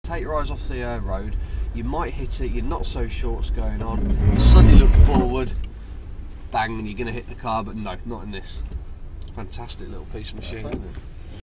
take your eyes off the road. You might hit it, you're not so sure what's going on. You suddenly look forward, bang, and you're going to hit the car, but no, not in this. Fantastic little piece of machine, isn't it?